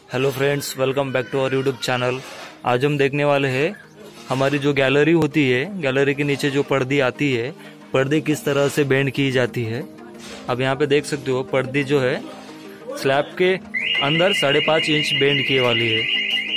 Hello friends, welcome back to our YouTube channel. आज हम देखने वाले हैं हमारी जो गैलरी होती है, गैलरी के नीचे जो पर्दी आती है, पर्दी किस तरह से बेंड की जाती है। अब यहाँ पे देख सकते हो पर्दी जो है स्लैब के अंदर 5.5 इंच बेंड की वाली है।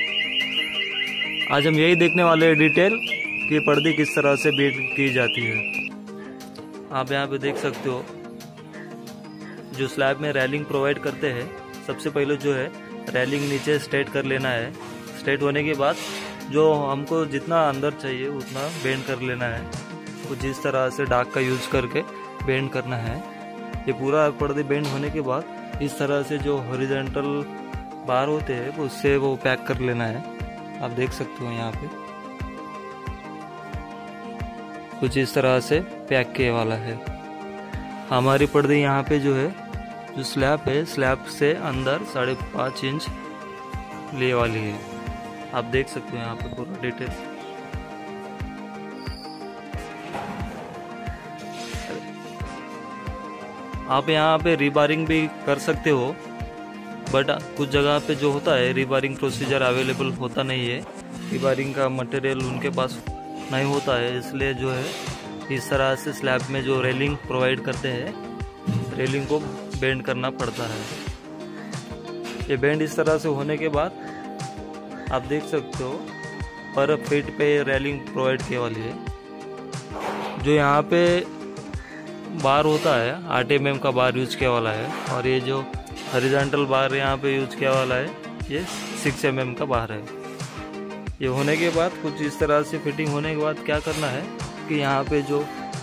आज हम यही देखने वाले हैं डिटेल कि पर्दी किस तरह से बेंड की जाती है। आप यहाँ पे देख सकते हो जो स्लैब में रेलिंग प्रोवाइड करते हैं, सबसे पहले जो है रेलिंग नीचे स्ट्रेट कर लेना है। स्ट्रेट होने के बाद जो हमको जितना अंदर चाहिए उतना बेंड कर लेना है। कुछ इस तरह से डाक का यूज करके बेंड करना है। ये पूरा पर्दे बेंड होने के बाद इस तरह से जो हॉरिजॉन्टल बार होते हैं उससे वो पैक कर लेना है। आप देख सकते हो यहाँ पे कुछ इस तरह से पैक किए वाला है। हमारी पर्दे यहाँ पे जो है जो स्लैब है, स्लैब से अंदर 5.5 इंच ले वाली है। आप देख सकते हो यहाँ पे पूरा डिटेल। आप यहाँ पे रीबारिंग भी कर सकते हो, बट कुछ जगह पे जो होता है रीबारिंग प्रोसीजर अवेलेबल होता नहीं है। रीबारिंग का मटेरियल उनके पास नहीं होता है, इसलिए जो है इस तरह से स्लैब में जो रेलिंग प्रोवाइड करते हैं, रेलिंग को बेंड करना पड़ता है। ये बेंड इस तरह से होने के बाद आप देख सकते हो पर फीट पे रेलिंग प्रोवाइड किए वाली है। जो यहाँ पे बार होता है 8 mm का बार यूज किया वाला है, और ये जो हॉरिजॉन्टल बार यहाँ पे यूज किया वाला है ये 6 mm का बार है। ये होने के बाद कुछ इस तरह से फिटिंग होने के बाद क्या करना है कि यहाँ पे जो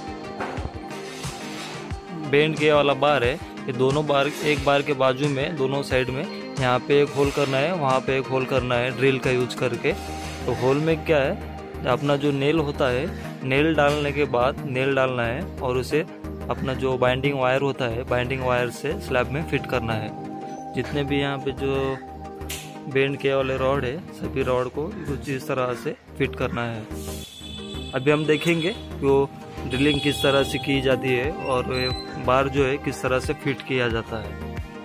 बेंड किया वाला बार है, ये दोनों बार एक बार के बाजू में दोनों साइड में यहाँ पे एक होल करना है, वहाँ पे एक होल करना है ड्रिल का यूज करके। तो होल में क्या है, अपना जो नेल होता है, नेल डालने के बाद नेल डालना है और उसे अपना जो बाइंडिंग वायर होता है, बाइंडिंग वायर से स्लैब में फिट करना है। जितने भी यहाँ पे जो बेंड किए वाले रॉड है, सभी रॉड को कुछ इस तरह से फिट करना है। अभी हम देखेंगे कि वो ड्रिलिंग किस तरह से की जाती है और बार जो है किस तरह से फिट किया जाता है।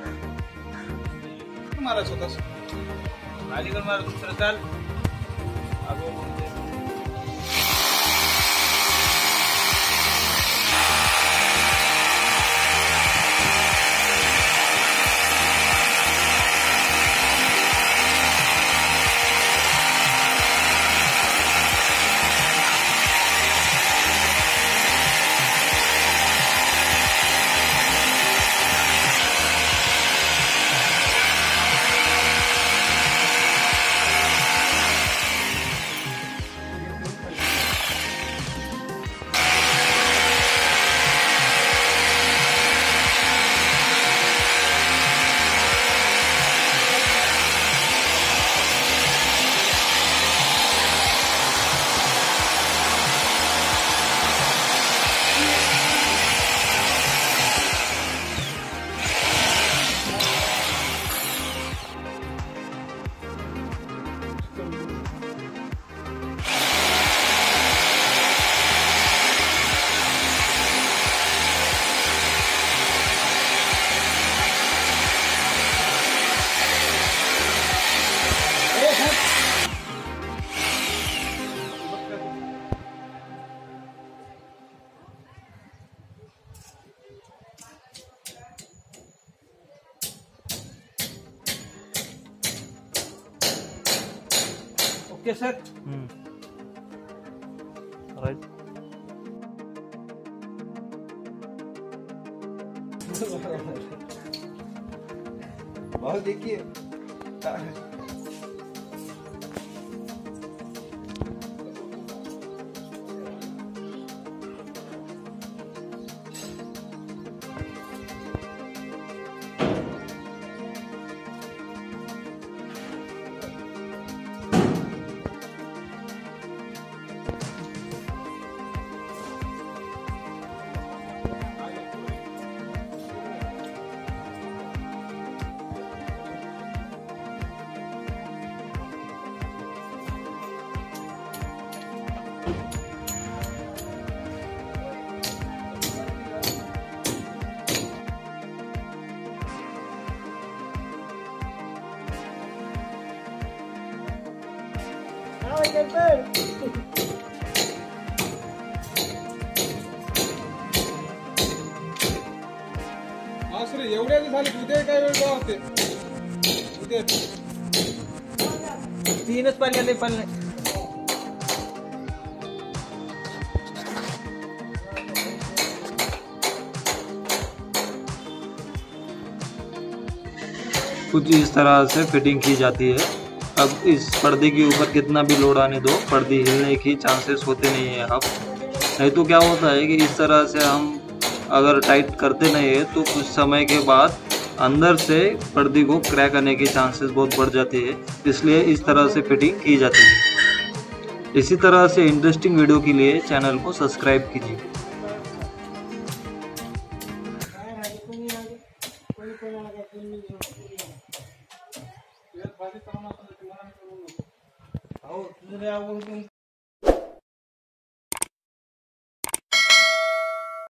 Okay sir. राइट। बहुत देखिए आश्रय एवढ्या झाले उद्या काय वेळ होते उद्या 3च पाहिले पण कुछ इस तरह से फिटिंग की जाती है। अब इस पर्दे के ऊपर कितना भी लोड आने दो, पर्दे हिलने की चांसेस होते नहीं है। अब नहीं तो क्या होता है कि इस तरह से हम अगर टाइट करते नहीं है तो कुछ समय के बाद अंदर से पर्दे को क्रैक आने की चांसेस बहुत बढ़ जाती है, इसलिए इस तरह से फिटिंग की जाती है। इसी तरह से इंटरेस्टिंग वीडियो के लिए चैनल को सब्सक्राइब कीजिए। हो तुझे